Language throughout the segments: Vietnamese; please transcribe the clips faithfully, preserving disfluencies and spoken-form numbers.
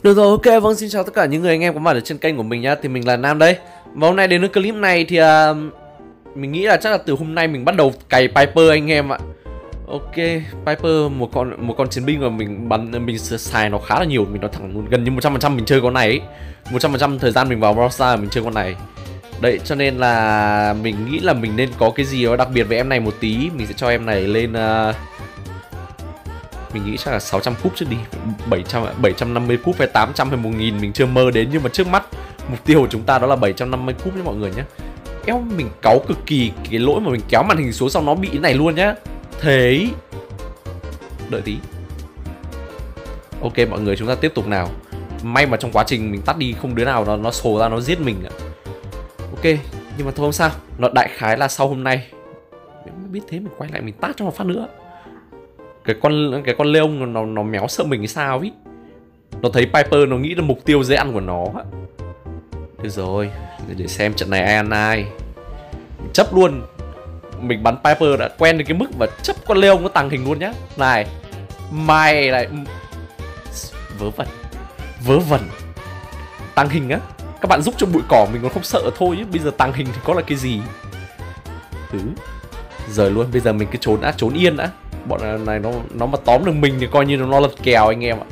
Được rồi, ok, vâng, xin chào tất cả những người anh em có mặt ở trên kênh của mình nhá. Thì mình là Nam đây. Và hôm nay đến với clip này thì uh, mình nghĩ là chắc là từ hôm nay mình bắt đầu cày Piper anh em ạ. Ok, Piper một con một con chiến binh mà mình bắn mình xài nó khá là nhiều, mình nói thẳng luôn, gần như một trăm phần trăm mình chơi con này ấy. một trăm phần trăm thời gian mình vào Brawl Stars mình chơi con này. Đấy, cho nên là mình nghĩ là mình nên có cái gì đó đặc biệt với em này một tí. Mình sẽ cho em này lên uh, mình nghĩ chắc là sáu trăm cúp trước đi, bảy trăm, bảy trăm năm mươi cúp hay tám trăm hay một nghìn mình chưa mơ đến. Nhưng mà trước mắt mục tiêu của chúng ta đó là bảy trăm năm mươi cúp nhé mọi người nhé. Eo, mình cáu cực kỳ cái lỗi mà mình kéo màn hình xuống xong nó bị cái này luôn nhá. Thế đợi tí. Ok mọi người, chúng ta tiếp tục nào. May mà trong quá trình mình tắt đi không đứa nào nó nó sồ ra nó giết mình ạ. Ok, nhưng mà thôi không sao. Nó đại khái là sau hôm nay mình biết thế mình quay lại mình tát cho một phát nữa. Cái con cái con Leon nó nó méo sợ mình hay sao ý. Nó thấy Piper nó nghĩ là mục tiêu dễ ăn của nó. Được rồi, để xem trận này ai ăn ai. Chấp luôn. Mình bắn Piper đã quen đến cái mức mà chấp con Leon nó tàng hình luôn nhá. Này, mày này, vớ vẩn, vớ vẩn. Tàng hình á, các bạn giúp cho bụi cỏ mình còn không sợ thôi chứ bây giờ tàng hình thì có là cái gì. Thứ rời luôn, bây giờ mình cứ trốn đã, trốn yên đã. Bọn này nó nó mà tóm được mình thì coi như nó lật kèo anh em ạ.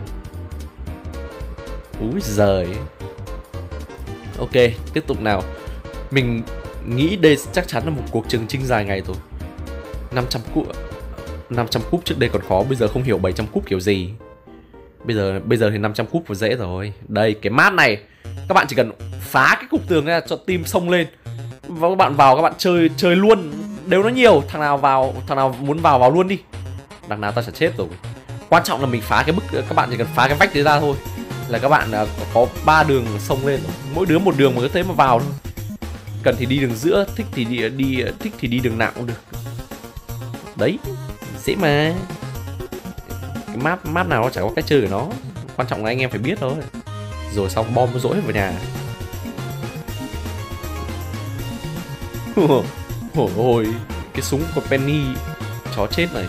Úi giời. Ok, tiếp tục nào. Mình nghĩ đây chắc chắn là một cuộc trường chinh dài ngày rồi. năm trăm cúp, năm trăm cúp trước đây còn khó, bây giờ không hiểu bảy trăm cúp kiểu gì. Bây giờ bây giờ thì năm trăm cúp và dễ rồi. Đây, cái map này các bạn chỉ cần phá cái cục tường ra cho team xông lên. Và các bạn vào, các bạn chơi chơi luôn. Đều nó nhiều, thằng nào vào, thằng nào muốn vào vào luôn đi. Đằng nào ta sẽ chết rồi. Quan trọng là mình phá cái bức, các bạn chỉ cần phá cái vách đấy ra thôi là các bạn có ba đường xông lên rồi. Mỗi đứa một đường mà cứ thế mà vào thôi. Cần thì đi đường giữa, thích thì đi, đi thích thì đi đường nào cũng được. Đấy, dễ mà. Cái map map nào nó chả có cách chơi của nó. Quan trọng là anh em phải biết thôi. Rồi xong bom nó dỗi vào nhà. Ôi ôi, cái súng của Penny chó chết này.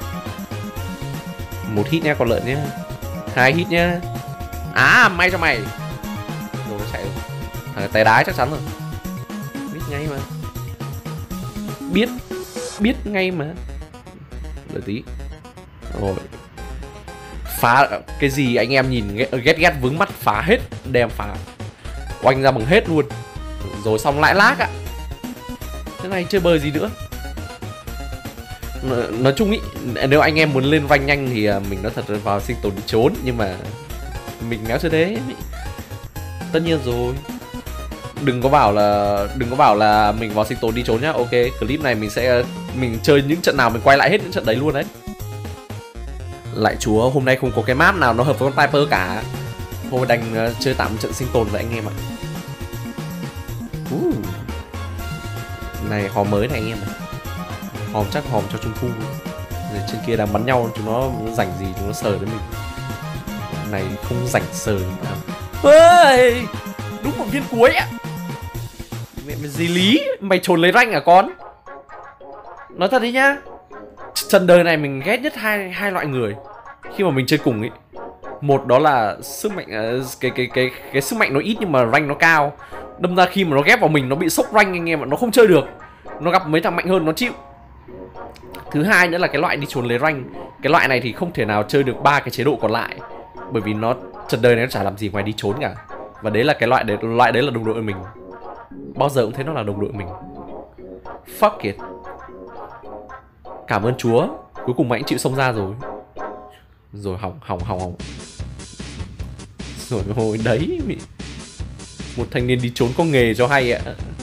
Một hit nha con lợn nhá. Hai hit nhá. À, may cho mày. Rồi nó chạy rồi. Thằng tay đái chắc chắn rồi. Biết ngay mà. Biết Biết ngay mà. Đợi tí. Rồi. Phá cái gì anh em nhìn ghét ghét vướng mắt phá hết. Đem phá oanh ra bằng hết luôn. Rồi xong lại lag ạ. Thế này chơi bời gì nữa. Nói chung ý, nếu anh em muốn lên rank nhanh thì mình nói thật vào sinh tồn đi trốn. Nhưng mà mình méo chơi thế. Tất nhiên rồi. Đừng có bảo là Đừng có bảo là mình vào sinh tồn đi trốn nhá. Ok, clip này mình sẽ Mình chơi những trận nào mình quay lại hết những trận đấy luôn đấy. Lại chúa, hôm nay không có cái map nào nó hợp với con Piper cả. Thôi đành uh, chơi tạm trận sinh tồn với anh em ạ. uh. Này hòm mới này anh em này. Hòm chắc hòm cho Trung Thu. Trên kia đang bắn nhau, chúng nó rảnh gì chúng nó sờ đến mình. Này không rảnh sờ nào. Ơi, đúng một viên cuối ạ. Mẹ mày gì lý, mày trốn lấy rank à con? Nói thật đi nhá. Trần đời này mình ghét nhất hai hai loại người khi mà mình chơi cùng ấy. Một đó là sức mạnh cái cái cái cái sức mạnh nó ít nhưng mà rank nó cao. Đâm ra khi mà nó ghép vào mình nó bị sốc rank anh em ạ, nó không chơi được. Nó gặp mấy thằng mạnh hơn nó chịu. Thứ hai nữa là cái loại đi trốn lấy rank. Cái loại này thì không thể nào chơi được ba cái chế độ còn lại. Bởi vì nó trần đời này nó chả làm gì ngoài đi trốn cả. Và đấy là cái loại đấy, loại đấy là đồng đội mình. Bao giờ cũng thấy nó là đồng đội mình. Fuck it. Cảm ơn Chúa, cuối cùng mày cũng chịu xông ra rồi. Rồi hỏng hỏng hỏng hỏng. Rồi hồi đấy một thanh niên đi trốn có nghề cho hay ạ.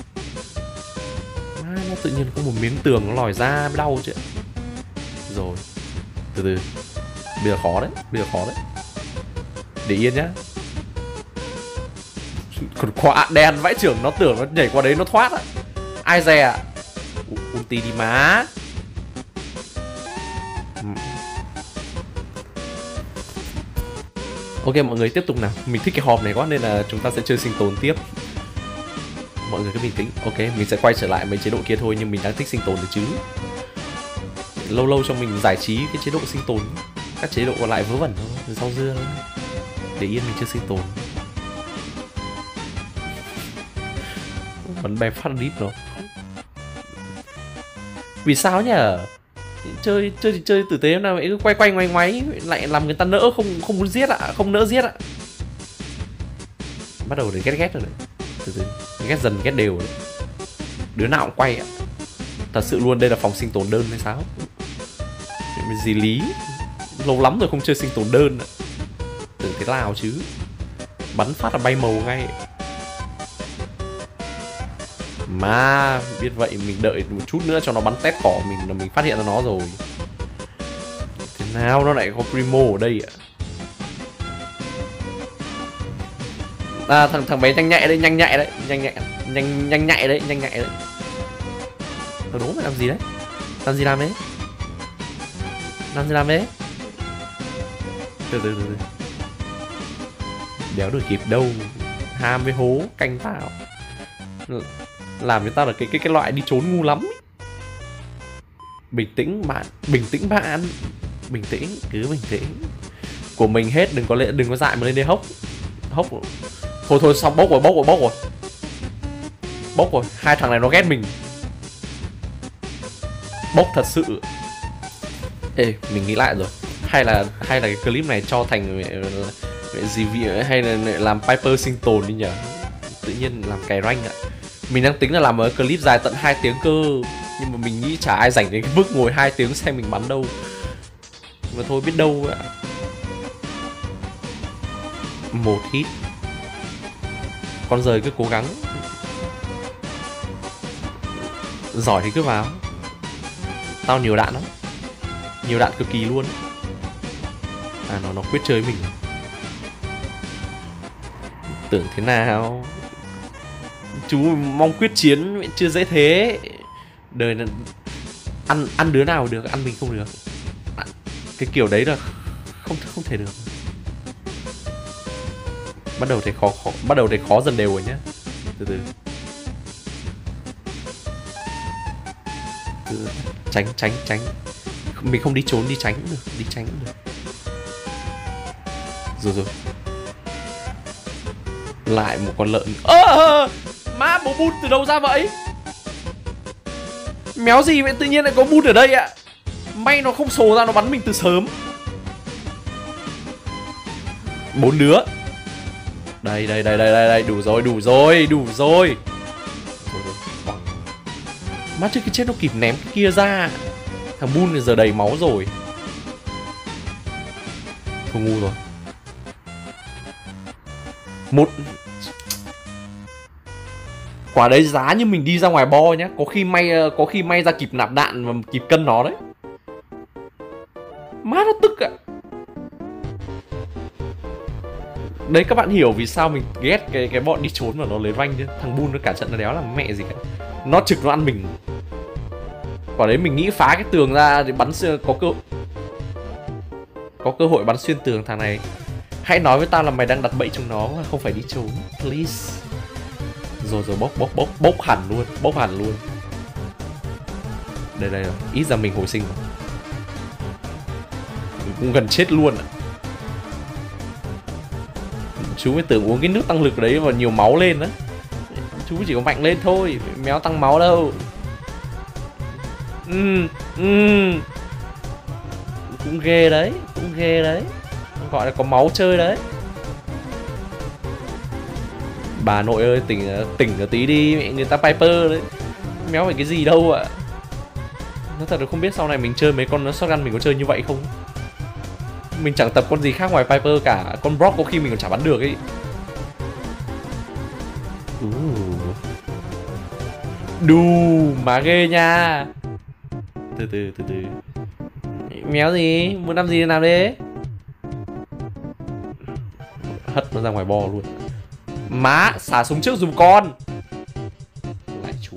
À, nó tự nhiên có một miếng tường nó lòi ra đau chứ. Rồi từ từ. Bây giờ khó đấy, bây giờ khó đấy. Để yên nhá. Còn quả đen vãi trưởng nó tưởng nó nhảy qua đấy nó thoát á. Ai dè ạ. Ulti đi má. Ok mọi người tiếp tục nào. Mình thích cái hòm này quá nên là chúng ta sẽ chơi sinh tồn tiếp. Mọi người cứ bình tĩnh. Ok, mình sẽ quay trở lại mấy chế độ kia thôi. Nhưng mình đang thích sinh tồn được chứ. Lâu lâu cho mình giải trí cái chế độ sinh tồn. Các chế độ còn lại vớ vẩn thôi, rau dưa thôi. để yên mình chưa sinh tồn. Bắn bè phát deep rồi. Vì sao nhở? Chơi chơi thì chơi tử tế nào vậy, cứ quay quay ngoáy ngoáy lại làm người ta nỡ không không muốn giết ạ, à, không nỡ giết ạ. À. Bắt đầu để ghét ghét rồi đấy. Từ từ ghét dần ghét đều đấy. Đứa nào cũng quay ạ. À. Thật sự luôn, đây là phòng sinh tồn đơn hay sao? Gì lý. Lâu lắm rồi không chơi sinh tồn đơn ạ. Tưởng thế nào chứ. Bắn phát là bay màu ngay. Mà biết vậy mình đợi một chút nữa cho nó bắn tét cỏ mình là mình phát hiện ra nó rồi. Thế nào nó lại có Primo ở đây ạ? À thằng thằng bé nhanh nhạy đấy, nhanh nhạy đấy, nhanh nhạy, nhanh nhanh nhạy đấy, nhanh nhạy đấy. Nó đúng là làm gì đấy? Làm gì làm đấy? Làm gì làm đấy? Từ từ từ từ. Đéo được kịp đâu. Ham với hố canh tao. Làm cho tao là cái cái cái loại đi trốn ngu lắm ấy. Bình tĩnh bạn, bình tĩnh bạn. Bình tĩnh, cứ bình tĩnh. Của mình hết, đừng có lệ, đừng có dại mà lên đây hốc. Hốc. Thôi thôi xong, bốc rồi, bốc rồi, bốc rồi. Bốc rồi, hai thằng này nó ghét mình. Bốc thật sự. Ê, mình nghĩ lại rồi. Hay là hay là cái clip này cho thành mẹ, mẹ gì vị hay là làm Piper sinh tồn đi nhở? Tự nhiên làm cày rank ạ. Mình đang tính là làm một clip dài tận hai tiếng cơ. Nhưng mà mình nghĩ chả ai rảnh đến cái bước ngồi hai tiếng xem mình bắn đâu. Mà thôi biết đâu ạ. Một hit. Con rời cứ cố gắng. Giỏi thì cứ vào. Tao nhiều đạn lắm. Nhiều đạn cực kỳ luôn. À nó nó quyết chơi mình. Tưởng thế nào. Chú mong quyết chiến chưa dễ thế. Đời là ăn ăn đứa nào được, ăn mình không được. À, cái kiểu đấy là không không thể được. Bắt đầu thấy khó, khó bắt đầu thấy khó dần đều rồi nhá. Từ từ. Từ tránh tránh tránh. Mình không đi trốn đi tránh được, đi tránh được. Rồi rồi. Lại một con lợn. Ơ à, má bố bút từ đâu ra vậy? Méo gì vậy, tự nhiên lại có bút ở đây ạ? May nó không sồ ra, nó bắn mình từ sớm. Bốn đứa. Đây đây đây đây đây đây, đủ rồi, đủ rồi, đủ rồi. Má trước khi chết nó kịp ném cái kia ra. Thằng Moon giờ đầy máu rồi. Thôi ngu rồi. Một quả đấy giá như mình đi ra ngoài bo nhá. Có khi may có khi may ra kịp nạp đạn và kịp cân nó đấy. Má nó tức ạ. Đấy các bạn hiểu vì sao mình ghét cái cái bọn đi trốn mà nó lấy rank chứ. Thằng Moon nó cả trận nó đéo làm mẹ gì cả. Nó trực nó ăn mình. Quả đấy mình nghĩ phá cái tường ra để bắn có cơ có cơ hội bắn xuyên tường. Thằng này hãy nói với tao là mày đang đặt bẫy chúng nó, không phải đi trốn, please. Rồi rồi bốc bốc bốc bốc hẳn luôn, bốc hẳn luôn. Đây đây rồi, ít ra mình hồi sinh rồi. Mình cũng gần chết luôn ạ. Chú mới tưởng uống cái nước tăng lực đấy và nhiều máu lên đó. Chú chỉ có mạnh lên thôi, méo tăng máu đâu. Ừ, ừ. Cũng ghê đấy, cũng ghê đấy. Gọi là có máu chơi đấy. Bà nội ơi, tỉnh tỉnh ở tí đi, mẹ người ta Piper đấy. Méo phải cái gì đâu ạ. Nói thật là không biết sau này mình chơi mấy con shotgun mình có chơi như vậy không. Mình chẳng tập con gì khác ngoài Piper cả. Con Brock có khi mình còn chả bắn được ấy. uh. Đù, má ghê nha. Từ từ từ từ. Méo gì, muốn làm gì thì làm đi. Hất nó ra ngoài bo luôn. Má, xả súng trước dùm con. Lại chúa.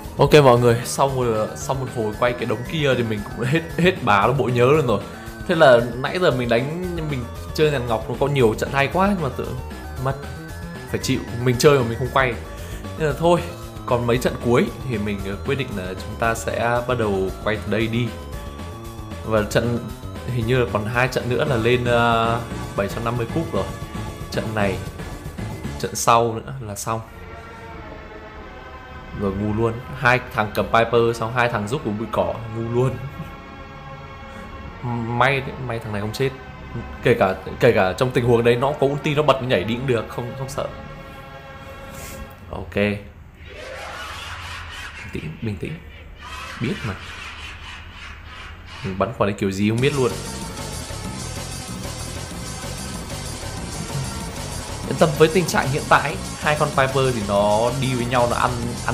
Ok mọi người, sau một sau một hồi quay cái đống kia thì mình cũng hết hết bá nó bộ nhớ luôn rồi. Thế là nãy giờ mình đánh mình chơi nhàn ngọc nó có nhiều trận hay quá nhưng mà tự mất phải chịu, mình chơi mà mình không quay. Nên là thôi, còn mấy trận cuối thì mình quyết định là chúng ta sẽ bắt đầu quay từ đây đi. Và trận hình như là còn hai trận nữa là lên uh, bảy trăm năm mươi cúp rồi. Trận này, trận sau nữa là xong. Rồi ngu luôn, hai thằng cầm Piper xong hai thằng giúp của bụi cỏ, ngu luôn. May may thằng này không chết. Kể cả kể cả trong tình huống đấy nó có ulti nó bật nó nhảy đi cũng được, không không sợ. Ok. Bình tĩnh, bình tĩnh. Biết mà. Mình bắn qua đây kiểu gì không biết luôn. Yên tâm với tình trạng hiện tại, hai con Piper thì nó đi với nhau nó ăn ăn.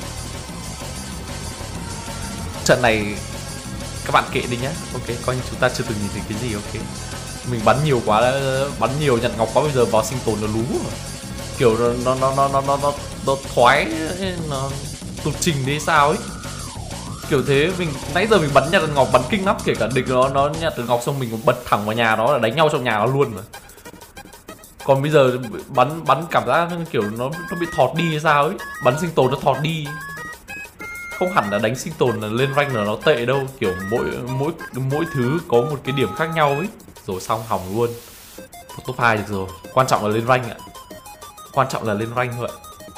Trận này các bạn kệ đi nhá. Ok, coi như chúng ta chưa từng nhìn thấy cái gì. Ok. Mình bắn nhiều quá, bắn nhiều nhặt ngọc quá bây giờ vào sinh tồn nó lú rồi. Kiểu nó nó nó nó nó nó, nó thoái nó tụt trình đi sao ấy. Kiểu thế mình nãy giờ mình bắn nhặt ngọc bắn kinh lắm, kể cả địch nó nó nhặt được ngọc xong mình bật thẳng vào nhà nó là đánh nhau trong nhà nó luôn mà. Còn bây giờ bắn bắn cảm giác kiểu nó nó bị thọt đi hay sao ấy, bắn sinh tồn nó thọt đi. Không hẳn là đánh sinh tồn là lên rank là nó tệ đâu, kiểu mỗi mỗi mỗi thứ có một cái điểm khác nhau ấy. Rồi xong hỏng luôn. Top hai được rồi, quan trọng là lên rank ạ. Quan trọng là lên rank thôi ạ.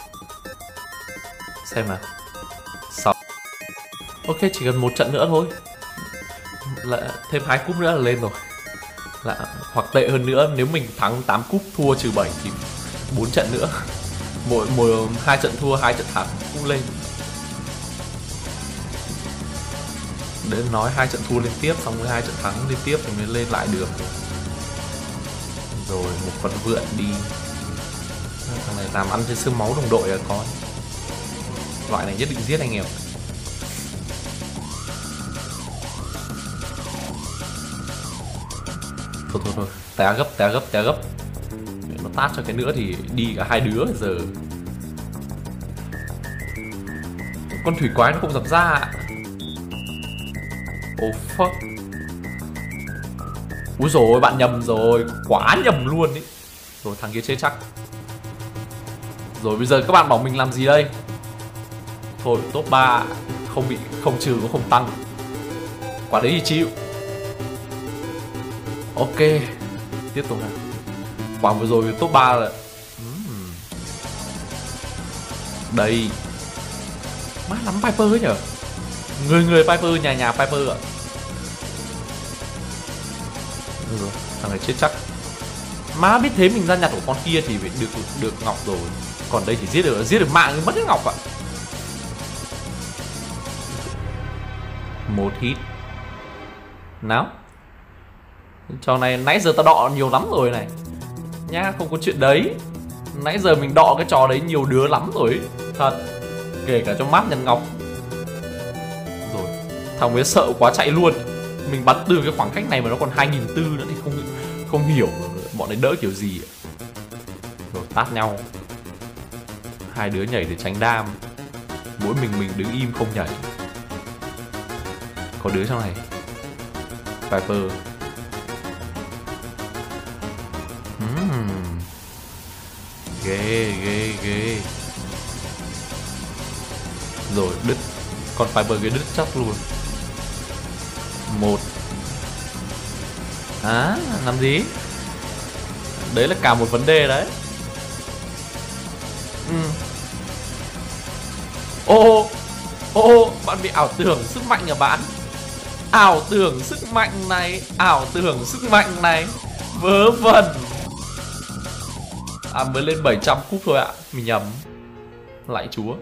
Xem nào. Sáu. Ok, chỉ cần một trận nữa thôi. Là thêm hai cúp nữa là lên rồi. Là hoặc tệ hơn nữa, nếu mình thắng tám cúp thua trừ bảy thì bốn trận nữa. Mỗi mỗi hai trận thua hai trận thắng cũng lên. Để nói hai trận thua liên tiếp xong với hai trận thắng liên tiếp thì mới lên lại được. Rồi một con vượn đi. Thằng này làm ăn trên xương máu đồng đội là có. Loại này nhất định giết anh em. Thôi thôi thôi, té gấp, té gấp, té gấp. Nó tát cho cái nữa thì đi cả hai đứa giờ. Con thủy quái nó không dám ra. Oh fuck. Úi dồi, bạn nhầm rồi, quá nhầm luôn ý. Rồi thằng kia chết chắc. Rồi bây giờ các bạn bảo mình làm gì đây? Thôi top ba không bị không trừ cũng không tăng. Quả đấy thì chịu. Ok, tiếp tục nào. Quả vừa rồi top ba là uhm. Đây. Má lắm Piper ấy nhở. Người người Piper, nhà nhà Piper ạ. Rồi, thằng này chết chắc. Má biết thế mình ra nhặt của con kia thì phải được được ngọc rồi. Còn đây chỉ giết được giết được mạng mất hết ngọc ạ. Một hit. Nào. Trò này nãy giờ tao đọ nhiều lắm rồi này. Nhá, không có chuyện đấy. Nãy giờ mình đọ cái trò đấy nhiều đứa lắm rồi. Thật. Kể cả trong map nhặt ngọc. Rồi, thằng ấy sợ quá chạy luôn. Mình bắn từ cái khoảng cách này mà nó còn hai nghìn bốn trăm nữa thì không không hiểu bọn ấy đỡ kiểu gì. Rồi tát nhau. Hai đứa nhảy để tránh đam. Mỗi mình mình đứng im không nhảy. Có đứa trong này Viper. uhm. Ghê ghê ghê. Rồi đứt. Con Viper cái đứt chắc luôn. Một. À, làm gì? Đấy là cả một vấn đề đấy. Ừ. Ô ô, bạn bị ảo tưởng sức mạnh à bạn? Ảo tưởng sức mạnh này, ảo tưởng sức mạnh này. Vớ vẩn. À, mới lên bảy trăm cúp thôi ạ. Mình nhầm. Lại chúa.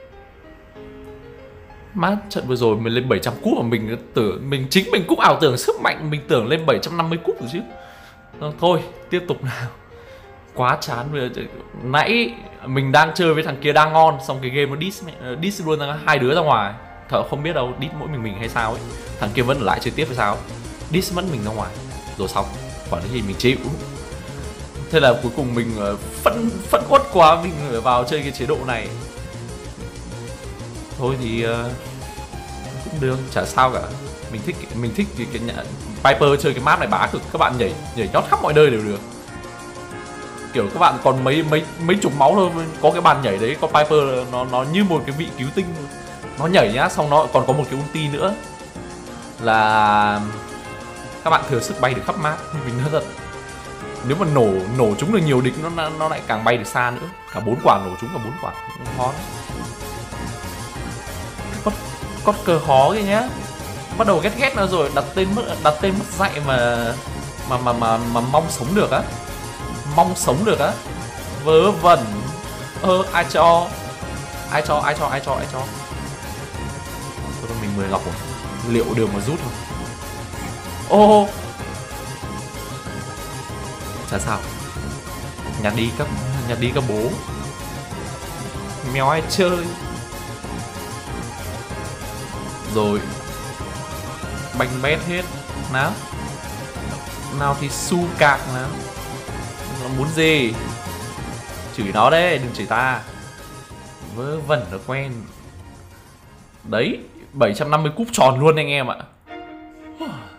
Má, trận vừa rồi mình lên bảy trăm cúp mà mình tưởng mình chính mình cũng ảo tưởng sức mạnh, mình tưởng lên bảy trăm năm mươi cúp rồi chứ. Rồi, thôi, tiếp tục nào. Quá chán bây giờ. Nãy mình đang chơi với thằng kia đang ngon, xong cái game nó diss diss luôn hai đứa ra ngoài. Thợ không biết đâu, diss mỗi mình mình hay sao ấy. Thằng kia vẫn ở lại chơi tiếp hay sao? Diss mất mình ra ngoài. Rồi xong, quả đấy thì mình chịu. Thế là cuối cùng mình phẫn phẫn uất quá, mình vào chơi cái chế độ này. thôi thì uh, cũng được, chả sao cả. Mình thích mình thích cái, cái nhà, Piper chơi cái map này bá cực, các bạn nhảy nhảy nhót khắp mọi nơi đều được. Kiểu các bạn còn mấy mấy mấy chục máu thôi, có cái bàn nhảy đấy, có Piper nó nó như một cái vị cứu tinh. Nó nhảy nhá, xong nó còn có một cái ulti nữa là các bạn thừa sức bay được khắp map. Mình nói thật, nếu mà nổ nổ chúng được nhiều địch nó nó lại càng bay được xa nữa. Cả bốn quả nổ chúng cả bốn quả cũng khó đấy. Có có cờ khó kìa nhá. Bắt đầu ghét ghét nó rồi, đặt tên mất đặt tên mất dạy mà mà mà mà mà mong sống được á. Mong sống được á. Vớ vẩn. Ơ ai cho? Ai cho ai cho ai cho ai cho? Thôi mình mười ngọc rồi. Liệu đường mà rút không? Ô. Chả sao. Nhặt đi các nhặt đi các bố. Mèo ai chơi. Rồi. Banh bét hết. Nào. Nào thì su cạc nào. Nó muốn gì? Chửi nó đấy, đừng chửi ta. Vớ vẩn nó quen. Đấy, bảy trăm năm mươi cúp tròn luôn anh em ạ.